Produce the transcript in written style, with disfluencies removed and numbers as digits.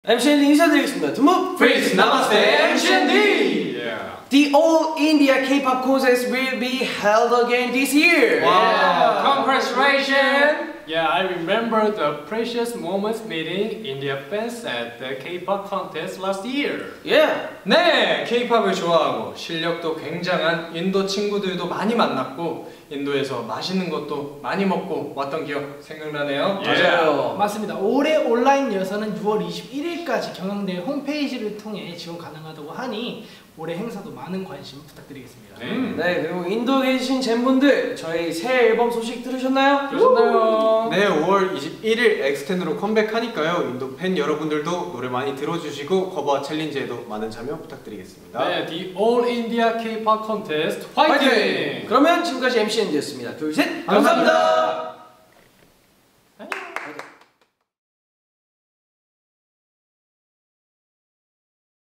MCND 인사드리겠습니다. 두무 Please, Namaste, MCND! The All India K-pop contest will be held again this year. Wow! Congratulations! Yeah, I remember the precious moments meeting India fans at the K-pop contest last year. Yeah. 네, K-팝을 좋아하고 실력도 굉장한 인도 친구들도 많이 만났고 인도에서 맛있는 것도 많이 먹고 왔던 기억 생각나네요. 맞아요. 맞습니다. 올해 온라인 예선은 6월 21일까지 경영대 홈페이지를 통해 지원 가능하다고 하니 올해 행사도 많은 관심 부탁드리겠습니다. 네, 그리고 인도에 계신 젠분들 저희 새 앨범 소식 들으셨나요? 들으셨나요? 네, 5월 21일 엑스텐으로 컴백하니까요. 인도 팬 여러분들도 노래 많이 들어주시고 커버 챌린지에도 많은 참여 부탁드리겠습니다. 네, The All India K-pop contest 화이팅! 그러면 지금까지 MCND였습니다. 둘, 셋! 감사합니다.